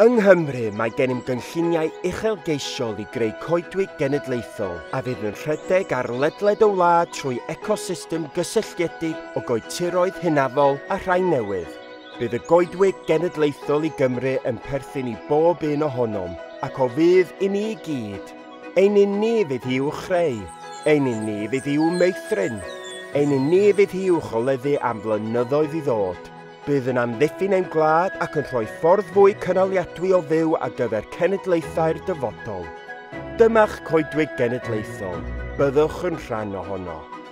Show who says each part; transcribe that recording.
Speaker 1: Yng Nghymru mae gennym gynlluniau uchelgeisiol i greu coedwig genedlaethol a fydd yn rhedeg ar ledled y wlad trwy ecosystem gysylltiedig o goetiroedd hynafol a rhai newydd. Bydd y goedwig genedlaethol i Gymru yn perthyn i bob un ohonom ac o fydd i ni gyd. Ein un ni fydd i'w chreu, ein un ni fydd i'w meithrin, ein un ni fydd i'w choleddu am flynyddoedd i ddod. Bydd yn amddiffyn ein gwlad ac yn rhoi ffordd fwy cynaliadwy o fyw ar gyfer cenedlaethau'r dyfodol. Dyma'ch coedwig genedlaethol. Byddwch yn rhan ohono.